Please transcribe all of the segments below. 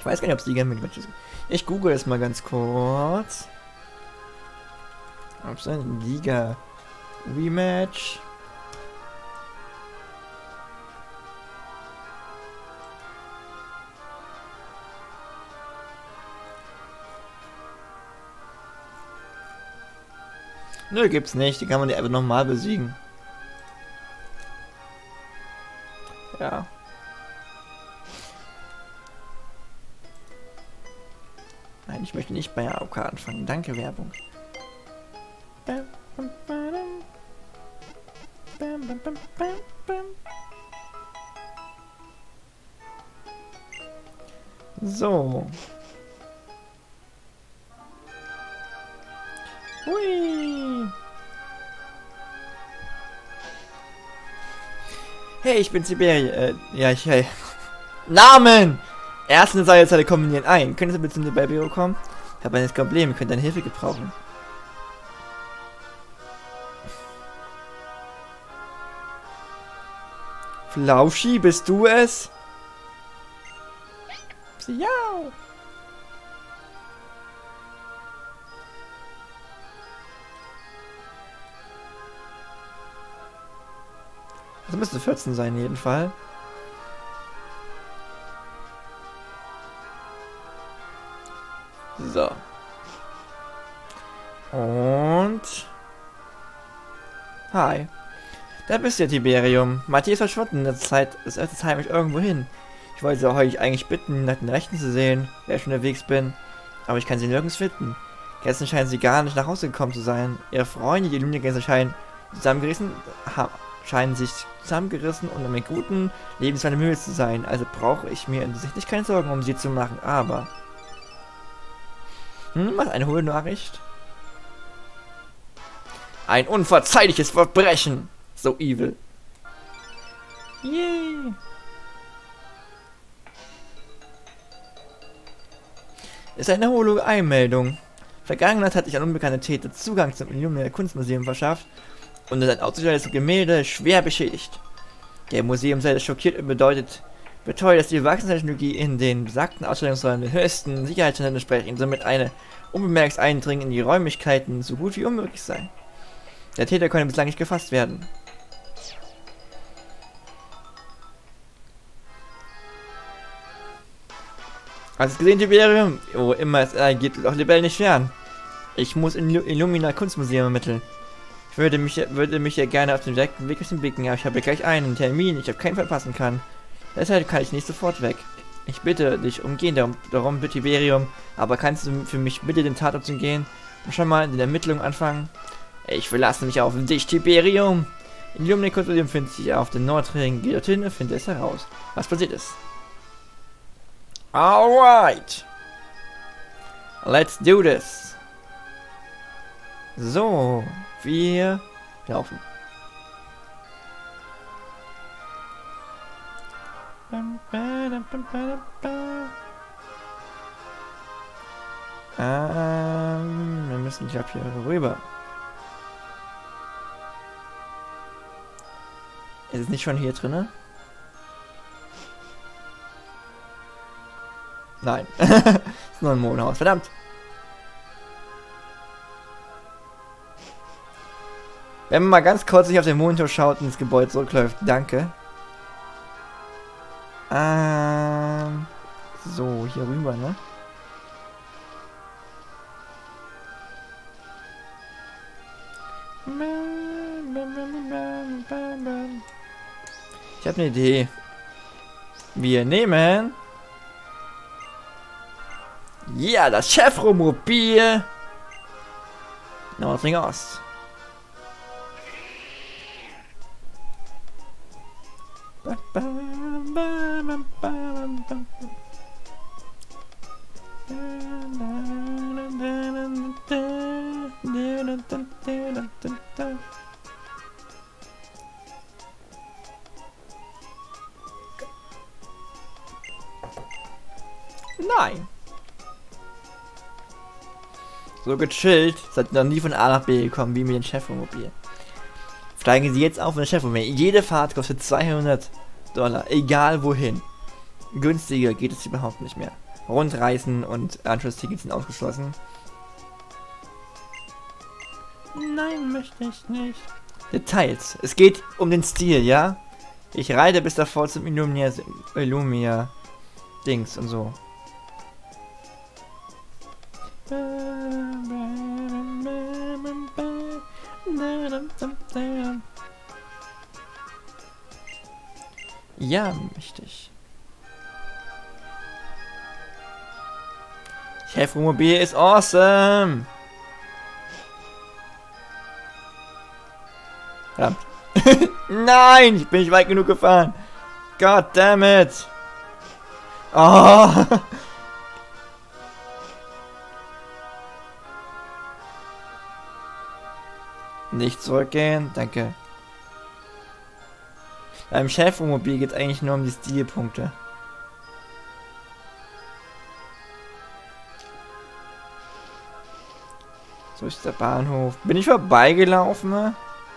Ich weiß gar nicht, ob es Liga mit Matches gibt. Ich google es mal ganz kurz. Ob es ein Liga Rematch. Nö, gibt's nicht. Die kann man ja einfach nochmal besiegen. Ja. Nein, ich möchte nicht bei AOK anfangen. Danke, Werbung. So. Hui. Hey, ich bin Siberi. Hey. Namen! Erste Seilzeile kombinieren ein. Könntest du bitte zum Büro kommen? Ich habe ein Problem, ich könnte deine Hilfe gebrauchen. Flauschi, bist du es? Ja. Das müsste 14 sein, in jedem Fall. So. Und... Hi. Da bist du ja, Tiberium. Matthias verschwunden in der Zeit des öfters heimisch irgendwo hin. Ich wollte euch eigentlich bitten, nach den Rechten zu sehen, wer ich schon unterwegs bin. Aber ich kann sie nirgends finden. Gestern scheinen sie gar nicht nach Hause gekommen zu sein. Ihre Freunde, die Lumnia-Gänse, scheinen sich zusammengerissen und um einen guten Lebenswandel Mühe zu sein. Also brauche ich mir tatsächlich keine Sorgen um sie zu machen. Aber... was eine hohe Nachricht? Ein unverzeihliches Verbrechen! So evil. Yay! Ist eine Holo-Einmeldung. Vergangenheit hat sich ein unbekannter Täter Zugang zum Lumnia Kunstmuseum verschafft und sein ausgestelltes Gemälde schwer beschädigt. Der Museumsleiter schockiert und beteuert, dass die Wachstumstechnologie in den besagten Ausstellungsräumen den höchsten Sicherheitsstandards entsprechen, somit eine unbemerktes Eindringen in die Räumlichkeiten so gut wie unmöglich sein. Der Täter konnte bislang nicht gefasst werden. Hast du gesehen, Tiberium? Wo immer es geht, auch Libelle nicht fern. Ich muss in Illumina Kunstmuseum ermitteln. Ich würde mich ja gerne auf den direkten Weg blicken, aber ich habe gleich einen Termin, ich auf keinen Fall verpassen kann. Deshalb kann ich nicht sofort weg. Ich bitte dich umgehend darum, bitte Tiberium, aber kannst du für mich bitte den Tatort gehen und schon mal in der Ermittlung anfangen? Ich verlasse mich auf dich, Tiberium. In Illumina Kunstmuseum findet sich auf den Nordring. Geh dorthin und finde es heraus, was passiert ist. Alright. Let's do this. So, wir laufen. Wir müssen, ich glaube, hier rüber. Ist es nicht schon hier drinne? Nein. Ist nur ein Mondhaus. Verdammt. Wenn man mal ganz kurz sich auf den Monitor schaut und ins Gebäude zurückläuft. Danke. So, hier rüber, ne? Ich habe eine Idee. Wir nehmen... Ja, das Chevromobil! Nordring Ost. Nein. So gechillt, seid noch nie von A nach B gekommen, wie mit dem Chevromobil. Steigen Sie jetzt auf in das Chevromobil. Jede Fahrt kostet $200. Egal wohin. Günstiger geht es überhaupt nicht mehr. Rundreisen und Anschlusstickets sind ausgeschlossen. Nein, möchte ich nicht. Details. Es geht um den Stil, ja? Ich reite bis davor zum Illumia Dings und so. Ja, mächtig. Chefmobil ist awesome. Verdammt. Nein, ich bin nicht weit genug gefahren. God damn it. Oh. Nicht zurückgehen, danke. Beim Chefmobil geht es eigentlich nur um die Stilpunkte. So ist der Bahnhof. Bin ich vorbeigelaufen?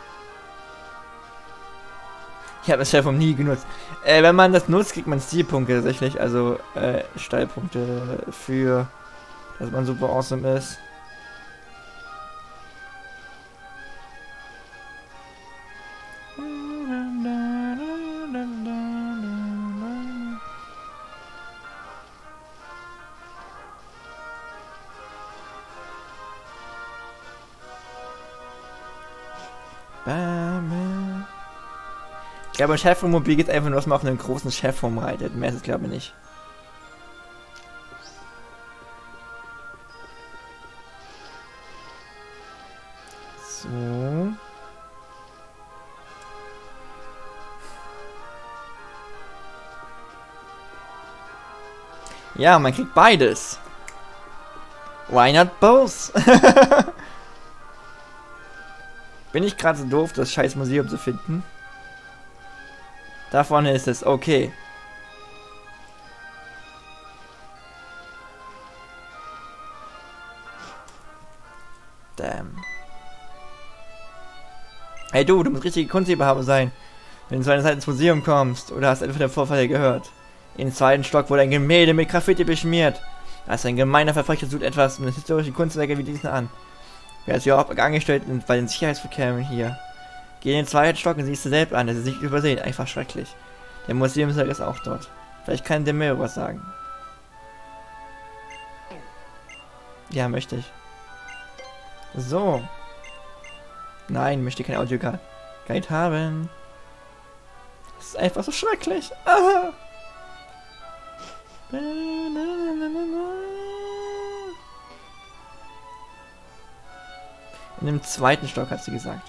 Ich habe das Chefmobil nie genutzt. Wenn man das nutzt, kriegt man Stilpunkte tatsächlich. Also Steilpunkte für, dass man super awesome ist. Ich glaube, ein Chefmobil geht einfach nur, dass man auf einen großen Chef rumreitet. Mehr ist es, glaube ich, nicht. So. Ja, man kriegt beides. Why not both? Bin ich gerade so doof, das scheiß Museum zu finden? Da vorne ist es, okay. Damn. Hey du musst richtige Kunstliebhaber sein, wenn du zu einer Zeit ins Museum kommst oder hast etwa den Vorfall gehört. Im zweiten Stock wurde ein Gemälde mit Graffiti beschmiert. Also ein gemeiner Verbrecher sucht etwas mit historischen Kunstwerken wie diesen an. Wer ist hier auch angestellt bei den Sicherheitsverkehren hier? Geh in den zweiten Stock und siehst du selbst an, das ist nicht übersehen, einfach schrecklich. Der Museumssaal ist auch dort. Vielleicht kann der mir was sagen. Ja, möchte ich. So. Nein, möchte kein Audioguide haben. Das ist einfach so schrecklich. Aha. In dem zweiten Stock hat sie gesagt.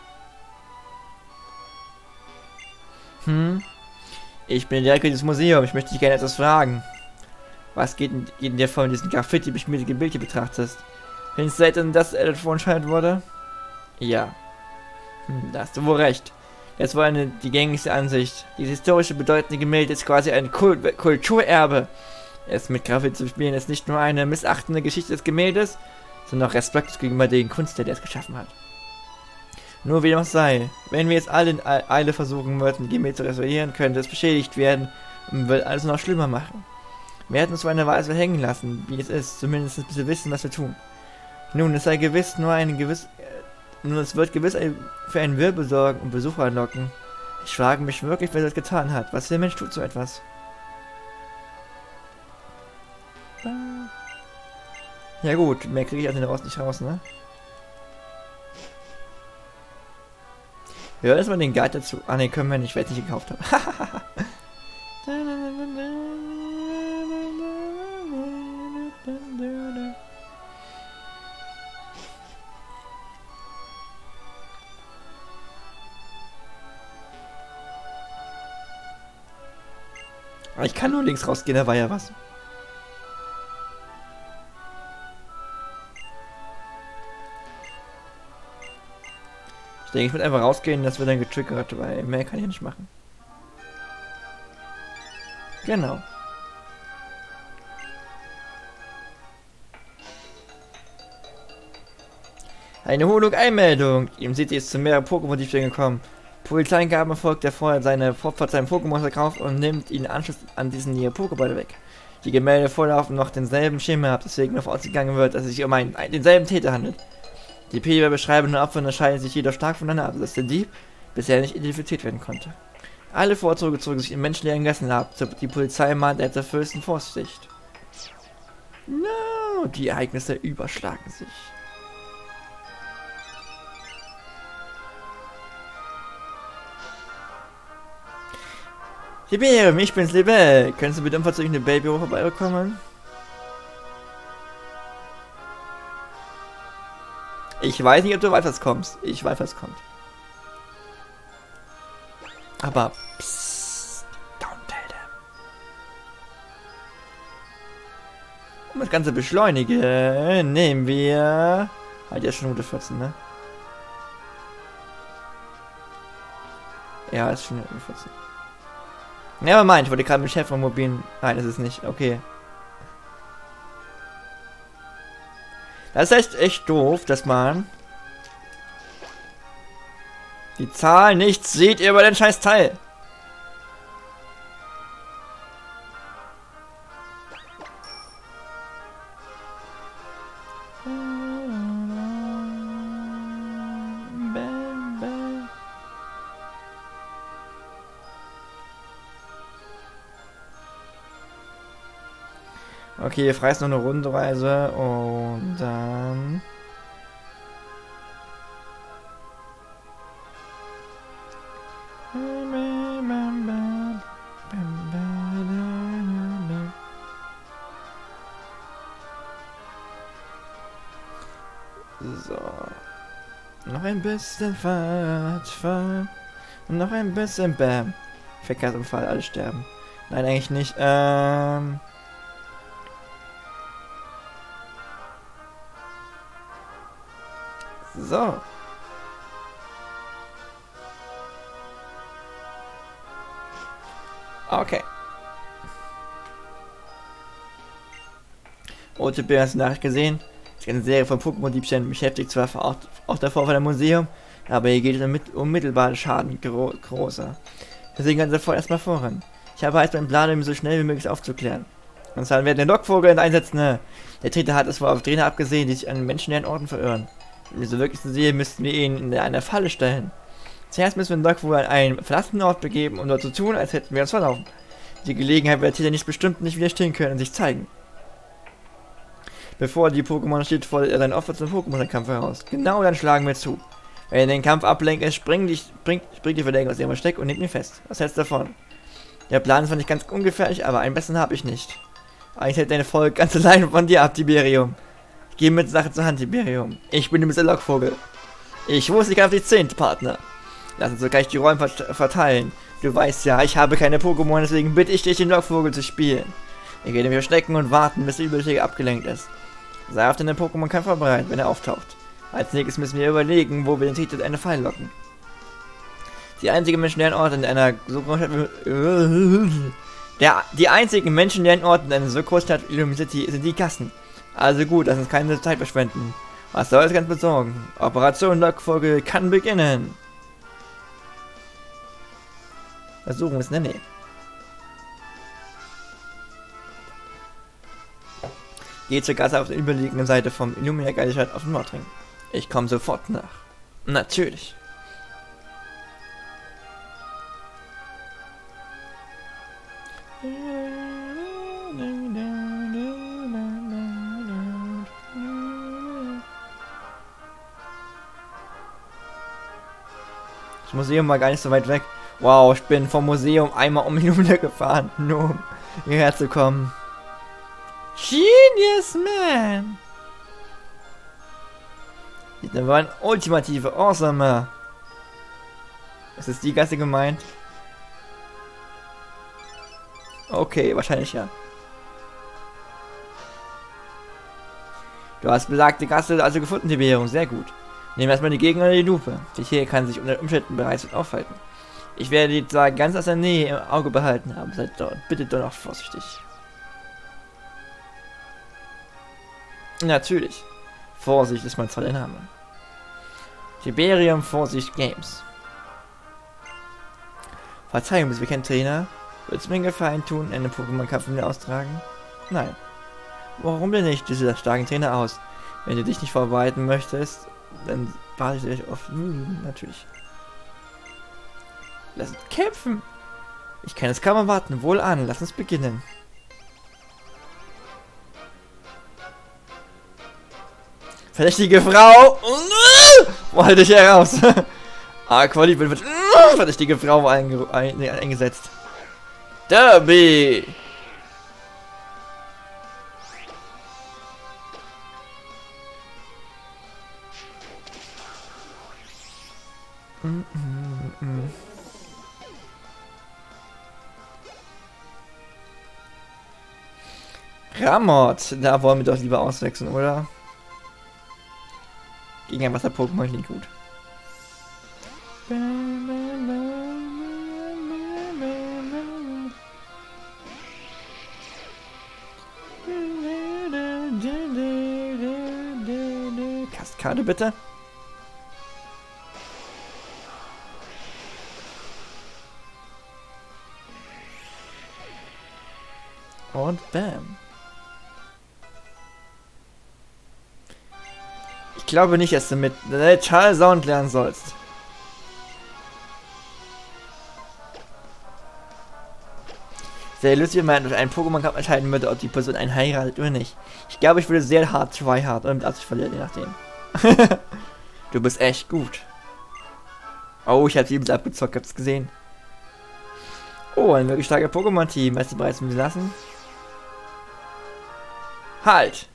Ich bin der Direktor dieses Museums. Ich möchte dich gerne etwas fragen. Was geht in dir vor, wenn du diesen Graffiti beschmierte Gemälde betrachtest? Findest du selten, dass er vorentscheidet wurde? Ja. Da hast du wohl recht. Das war die gängigste Ansicht. Dieses historische bedeutende Gemälde ist quasi ein Kulturerbe. Es mit Graffiti zu spielen ist nicht nur eine missachtende Geschichte des Gemäldes, sondern auch Respekt gegenüber den Künstler, der es geschaffen hat. Nur wie dem auch sei, wenn wir jetzt alle in Eile versuchen würden, die Gemälde zu restaurieren, könnte es beschädigt werden und würde alles noch schlimmer machen. Wir hätten uns so eine Weise hängen lassen, wie es ist, zumindest bis wir wissen, was wir tun. Nun, es sei gewiss nur es wird gewiss für einen Wirbel sorgen und Besucher locken. Ich frage mich wirklich, wer das getan hat. Was für ein Mensch tut so etwas? Ja gut, mehr kriege ich also daraus nicht raus, ne? Ja, erstmal den Guide dazu. Ah ne, können wir nicht, weil ich nicht gekauft habe. Ich kann nur links rausgehen, da war ja was. Ich denke, ich würde einfach rausgehen, das wird dann getriggert, weil mehr kann ich nicht machen. Genau. Eine Holung-Einmeldung. Im City ist zu mehreren Pokémon-Diebstählen gekommen. Polizeigaben folgt der vorher seinen Pokémon verkauft und nimmt ihn Anschluss an diesen hier Pokéball weg. Die Gemälde vorlaufen noch denselben Schema ab, deswegen davon ausgegangen wird, dass es sich um denselben Täter handelt. Die Beschreibungen Opfer unterscheiden sich jedoch stark voneinander ab, dass der Dieb bisher nicht identifiziert werden konnte. Alle Vorzüge zogen sich in menschenleeren Gassen ab, die Polizei mahnt der fürsten Vorsicht. No, die Ereignisse überschlagen sich. Tiberium, ich bin's, Libel. Könntest du bitte unverzüglich eine Babybüro vorbeikommen? Ich weiß nicht, ob du weißt, was kommst. Ich weiß, was kommt. Aber psst, don't tell them. Um das Ganze beschleunigen, nehmen wir... Halt, ja schon Minute 14, ne? Ja, ist schon Minute 14. Ja, aber ich wollte gerade mit dem Chef vom mobilen... Nein, ist es nicht. Okay. Das ist echt doof, dass man die Zahl nicht sieht über den scheiß Teil. Okay, freist noch eine Rundreise und dann... So. Noch ein bisschen Fahrt. Noch ein bisschen Bam. Verkehrsunfall, alle sterben. Nein, eigentlich nicht. So. Okay. OTB hast du Nachricht gesehen? Es ist eine Serie von Pokémon-Diebstählen beschäftigt zwar auch der Vorfall im Museum, aber hier geht es um unmittelbaren Schaden großer. Deswegen kann sofort erstmal voran. Ich habe halt meinen Plan, um so schnell wie möglich aufzuklären. Und zwar werden der Lockvogel einsetzen. Der Täter hat es wohl auf Trainer abgesehen, die sich an menschenleeren Orten verirren. Wenn wir so wirklich so sehen, müssten wir ihn in eine Falle stellen. Zuerst müssen wir den Lockvogel an einen verlassenen Ort begeben, um dort zu tun, als hätten wir uns verlaufen. Die Gelegenheit wird der Täter nicht bestimmt nicht widerstehen können und sich zeigen. Bevor die Pokémon steht, fordert er sein Opfer zum Pokémon-Kampf heraus. Genau dann schlagen wir zu. Wenn er den Kampf ablenkt, springt die Verteidigung aus ihrem Versteck und nimmt ihn fest. Was hältst du davon? Der Plan ist zwar nicht ganz ungefährlich, aber einen besseren habe ich nicht. Eigentlich hält deine Volk ganz allein von dir ab, Tiberium. Ich gehe mit Sache zur Hand, Tiberium. Ich bin der Lockvogel. Ich wusste, ich kann auf dich 10, Partner. Lass uns so gleich die Rollen verteilen. Du weißt ja, ich habe keine Pokémon, deswegen bitte ich dich, den Lockvogel zu spielen. Ich werde mich verstecken und warten, bis der Übertäter abgelenkt ist. Sei auf deinen Pokémon-Kampf vorbereitet, wenn er auftaucht. Als nächstes müssen wir überlegen, wo wir den Täter in eine Falle locken. Die einzigen menschenleeren Orte in einer so großen Stadt... Die einzigen menschenleeren Orte in einer so großen Stadt wie Illumi City sind die Gassen. Also gut, lass uns keine Zeit verschwenden. Was soll es ganz besorgen? Operation Lockvogel kann beginnen. Versuchen ist in der Nähe. Geh zur Gasse auf der überliegenden Seite vom Illumina Stadt auf den Nordring. Ich komme sofort nach. Natürlich. Das Museum war gar nicht so weit weg. Wow, ich bin vom Museum einmal um Illumina gefahren, nur um hierher zu kommen. Genius, man! Das war ein ultimative Awesome. Ist es die Gasse gemeint? Okay, wahrscheinlich ja. Du hast besagte Gasse also gefunden, Tiberium. Sehr gut. Nehmen erstmal die Gegner in die Lupe. Die hier kann sich unter Umständen bereits aufhalten. Ich werde die zwar ganz aus der Nähe im Auge behalten, aber seid dort bitte doch noch vorsichtig. Natürlich. Vorsicht ist mein toller Name. Tiberium Vorsicht Games. Verzeihung, bist du kein Trainer? Würdest du mir einen Gefallen tun, einen Pokémon-Kampf mit mir austragen? Nein. Warum denn nicht? Du siehst als starken Trainer aus. Wenn du dich nicht vorbereiten möchtest, dann warte ich dich auf... natürlich. Lass uns kämpfen! Ich kann es kaum erwarten. Wohl an, lass uns beginnen. Verdächtige Frau! Halte dich heraus! Aqualief wird verdächtige Frau eingesetzt. Derby! Ramot, da wollen wir doch lieber auswechseln, oder? Gegen ein Wasser-Pokémon klingt gut. Kaskade bitte. Und bam. Ich glaube nicht, dass du mit Charles Sound lernen sollst. Sehr lustig, wenn man durch einen Pokémon-Kampf entscheiden würde, ob die Person einen heiratet oder nicht. Ich glaube, ich würde sehr hart tryhard oder mit Absicht verlieren, je nachdem. Du bist echt gut. Oh, ich habe sie abgezockt, hab's gesehen. Oh, ein wirklich starker Pokémon-Team. Weißt du bereits, um sie lassen? Halt!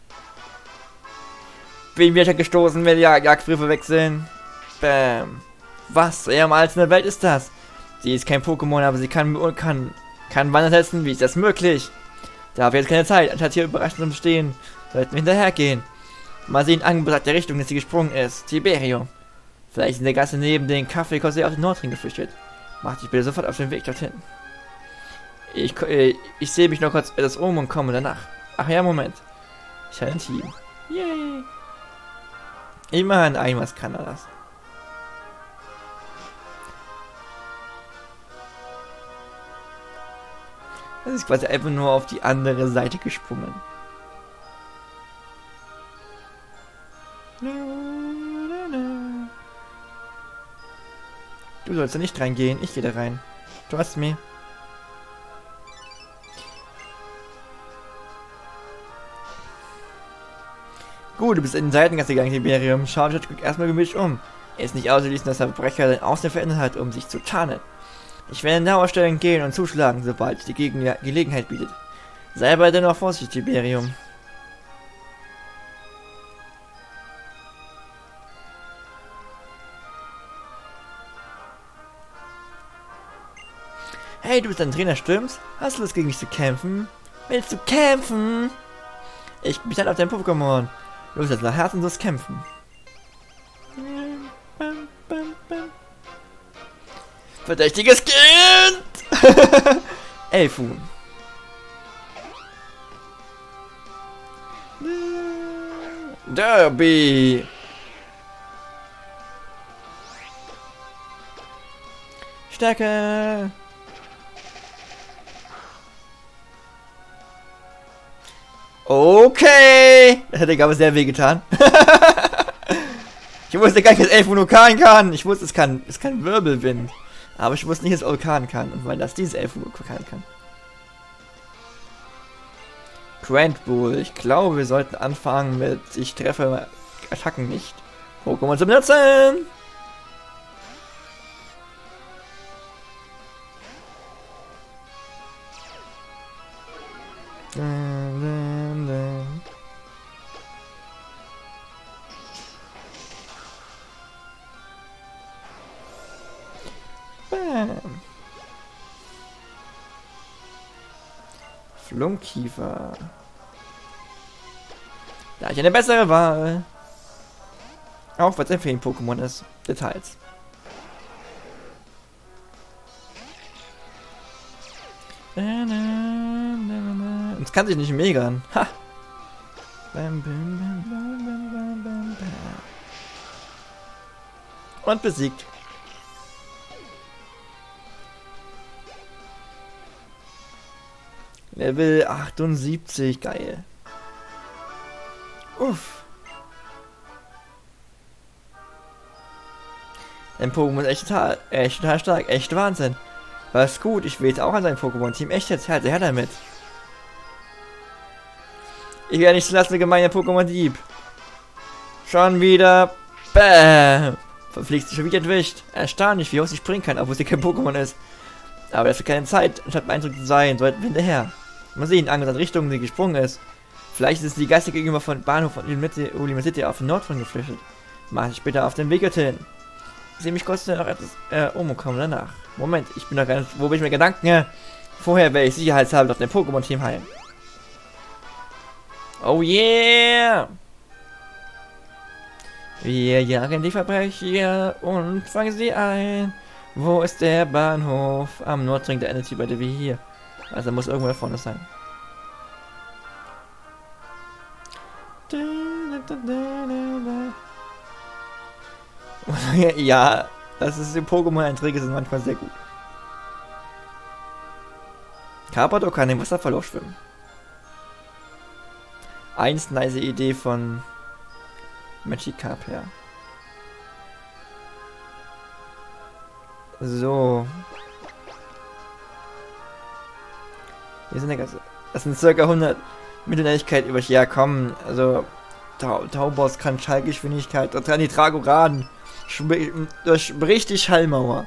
Bin wieder gestoßen, will Jagdbriefe wechseln. Bam. Was? Eher am Alten der Welt ist das? Sie ist kein Pokémon, aber sie kann Wandern setzen. Wie ist das möglich? Da habe ich jetzt keine Zeit. Anstatt hier überraschend zu stehen, sollten wir hinterhergehen. Mal sehen, angebracht der Richtung, dass sie gesprungen ist. Tiberio. Vielleicht in der Gasse neben den Kaffee kostet auf den Nordring geflüchtet. Mach dich bitte sofort auf den Weg dorthin. Ich sehe mich noch kurz etwas um und komme danach. Ach ja, Moment. Ich habe ein Team. Yay. Immerhin einmal kann er das. Das ist quasi einfach nur auf die andere Seite gesprungen. Du sollst da nicht reingehen, ich gehe da rein. Du hast mir. Gut, du bist in den Seitengasse gegangen, Tiberium. Schau dich erstmal gemütlich um. Er ist nicht auszuschließen, dass der Verbrecher sein Aussehen verändert hat, um sich zu tarnen. Ich werde in Dauerstellen gehen und zuschlagen, sobald die Gelegenheit bietet. Sei aber dennoch vorsichtig, Tiberium. Hey, du bist ein Trainer, stimmt's? Hast du Lust, gegen mich zu kämpfen? Willst du kämpfen? Ich bin halt auf dein Pokémon. Los, jetzt nach Herzenlos kämpfen. Verdächtiges Kind! Elfun. Derby. Stärke. Okay. Das hätte aber sehr weh getan. Ich wusste gar nicht, dass Elfun Orkan kann. Ich wusste, es kann Wirbelwind. Aber ich wusste nicht, dass Orkan kann. Und weil das dieses Elfun Orkan kann. Grand Bull. Ich glaube, wir sollten anfangen mit ich treffe Attacken nicht. Pokémon zu benutzen. Bam. Flunkiefer. Da habe ich eine bessere Wahl. Auch was ein Feen-Pokémon ist. Details. Und es kann sich nicht megern. Ha! Bam, bam, bam, bam, bam, bam, bam. Und besiegt. Level 78, geil. Uff. Dein Pokémon ist echt total stark, echt Wahnsinn. Was gut, ich will jetzt auch an sein Pokémon-Team. Echt jetzt, her damit. Ich werde nicht zulassen, gemeiner Pokémon-Dieb. Schon wieder. Bäm. Verfliegt sich schon wieder entwischt. Erstaunlich, wie hoch sie springen kann, obwohl sie kein Pokémon ist. Aber das ist keine Zeit, anstatt beeindruckt zu sein, sollten wir hinterher. Mal sehen, Angst an Richtung, die gesprungen ist. Vielleicht ist die Geistige gegenüber von Bahnhof von Ulima City auf den Nordfront geflüchtet. Mach ich später auf den Weg dorthin. Ich sehe mich kurz noch etwas umkommen danach. Moment, ich bin noch gar nicht. Wo bin ich mir Gedanken? Vorher werde ich sicherheitshalber auf dem Pokémon-Team heilen. Oh yeah! Wir jagen die Verbrecher und fangen sie ein. Wo ist der Bahnhof? Am Nordring der Energy bei der wie hier. Also muss irgendwo da vorne sein. Ja, das ist die Pokémon-Einträge sind manchmal sehr gut. Carpador kann im Wasserfall auch schwimmen. Nice Idee von Magikarp, ja. So. Hier sind das sind ca. 100 Mittelschnelligkeit über ja kommen. Also Taubos kann Schallgeschwindigkeit, da kann die Tragoraden durchbricht die Schallmauer.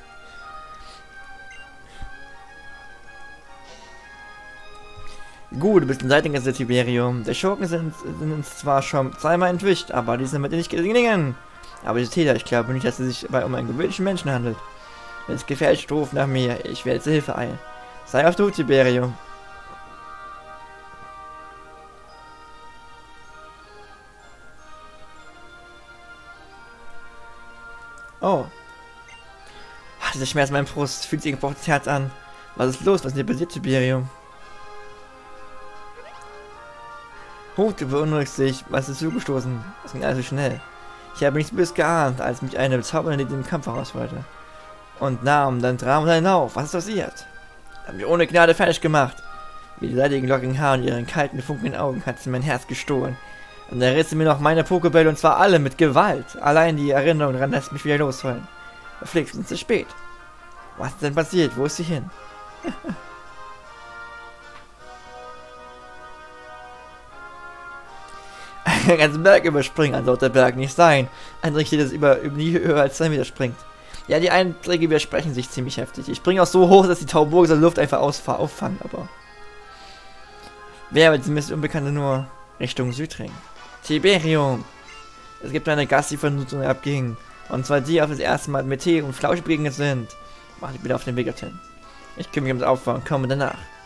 Gut, du bist ein Seitengasse Tiberium. Der Schurken sind uns zwar schon zweimal entwischt, aber die sind mit nicht gelingen. Aber die Täter, ich glaube nicht, dass es sich dabei um einen gewöhnlichen Menschen handelt. Wenn es gefällt, ruf nach mir. Ich werde zur Hilfe eilen. Sei auf du, Tiberium. Oh. Ach, dieser Schmerz in meinem Brust. Fühlt sich ein gebrochenes Herz an. Was ist los? Was ist dir passiert, Tiberium? Du beunruhigst dich. Was ist zugestoßen? Das ging alles so schnell. Ich habe nichts Böses geahnt, als mich eine bezaubernde Idee im Kampf heraus wollte. Und nahm dann Drama seinen Lauf. Was ist passiert? Haben wir ohne Gnade fertig gemacht. Mit den seidigen lockigen Haaren und ihren kalten, funkelnden Augen hat sie mein Herz gestohlen. Und er riss sie mir noch meine Pokébälle und zwar alle mit Gewalt. Allein die Erinnerung daran lässt mich wieder losholen. Verflixt, sind zu spät. Was ist denn passiert? Wo ist sie hin? Einen ganzen Berg überspringen, also der Berg nicht sein. Einträge steht, dass über nie höher als 2 Meter springt. Ja, die Einträge widersprechen sich ziemlich heftig. Ich springe auch so hoch, dass die Tauburg aus der Luft einfach auffangen, aber... Wer wird zumindest Unbekannte nur Richtung Südring? Tiberium! Es gibt eine Gast, die von Nutzung abging. Und zwar die auf das erste Mal mit Tee und Flausch begegnet sind. Mach dich bitte auf den Weg dorthin. Ich kümmere mich ums Aufbauen und komme danach.